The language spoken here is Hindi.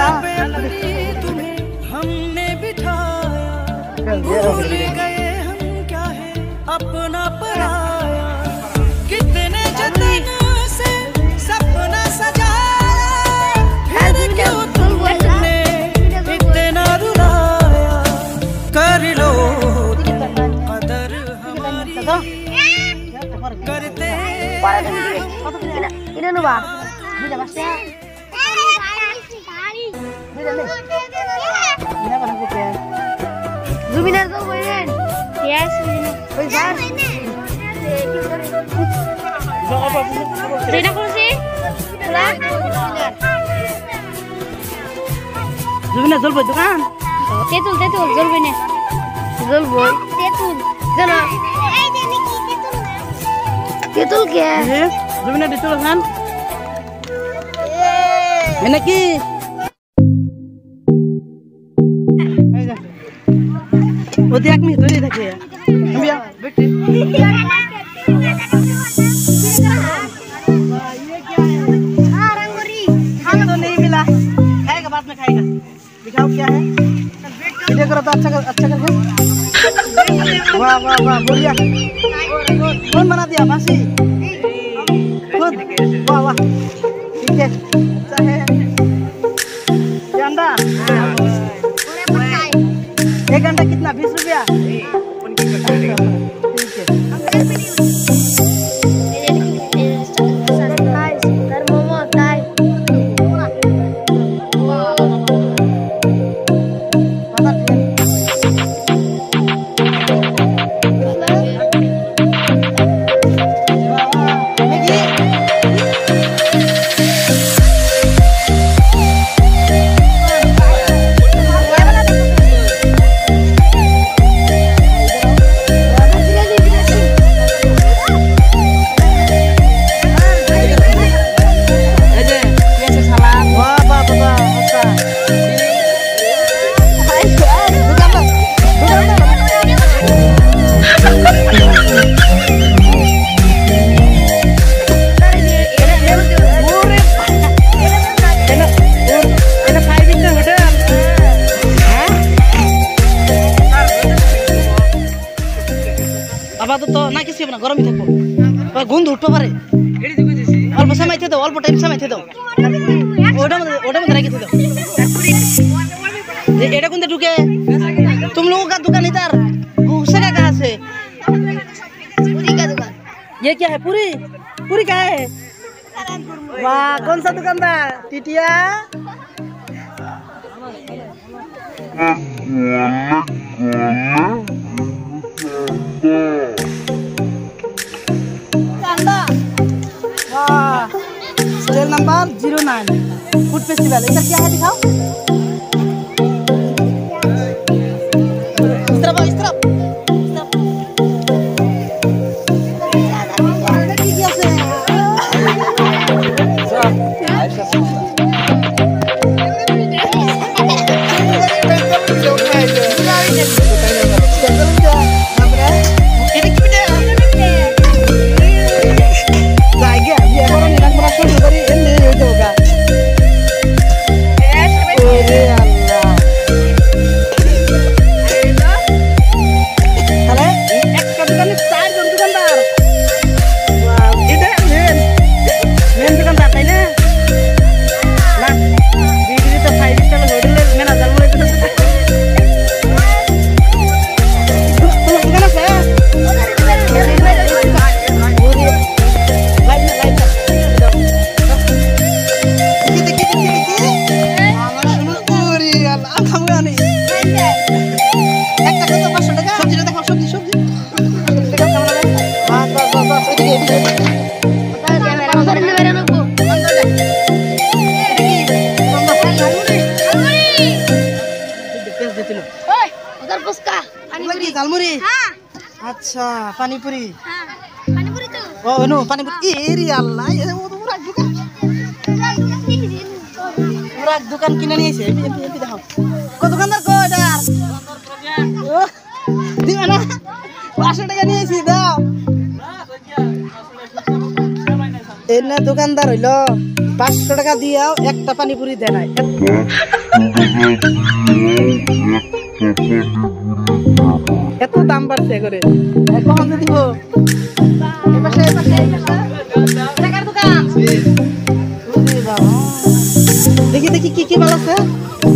हमने बिठाया भूल गए हम क्या है अपना पराया कितने जतनों से सपना सजाया फिर क्यों तुमने इतना रुलाया कर लो कदर हमारी करते ini nu bang, ini dah masnya. Ini apa nak buka? Zumina tu boleh? Yes, Zumina. Besar. Zumina kursi? Pulang? Zumina zul boy dukan? Tetul, zul boy ni. Zul boy. Tetul. Zana. Tetul kya? Zumina betul kan? Mana ki? वो देख मी थोड़ी देखे भैया बेटे ये क्या है हां रंगोली हम तो नहीं मिला खाएगा बाद में खाएगा दिखाओ क्या है वीडियो करो तो अच्छा करके वाह वाह वाह बढ़िया कौन बना दिया मासी खुद वाह वाह ठीक है अच्छा है ये अंडा एक घंटा कितना 20 रुपया तो ना किसी बना गरम ही थको पर गंध उठो पारे अल्प समय थे तो अल्प टाइम समय थे तो ओडा में रखी थे तो एड़ा कुंदे ढुके तुम लोगों का दुकान इधर घुसेगा कहाँ से पूरी का दुकान ये क्या है पूरी क्या है वाह कौन सा दुकानदार टिटिया सेल नंबर 09 फूड फेस्टिवल इधर क्या है दिखाओ इस तरफ झालमुरी अच्छा पानी पूरी तो नो पानी पूरी एरी अल्लाह ये वो तो पूरा दुकान किने नहीं है ये दिखाओ को दुकानदार को यार di mana 500 টাকা নিয়েছি দাও এনে দোকানদার হইলো 500 টাকা দিয়াও একটা পানিপুরি দেয় নাই। এত দাম বাড়ছে করে কখন দিব? দেখি দেখি কি কি ভালো আছে।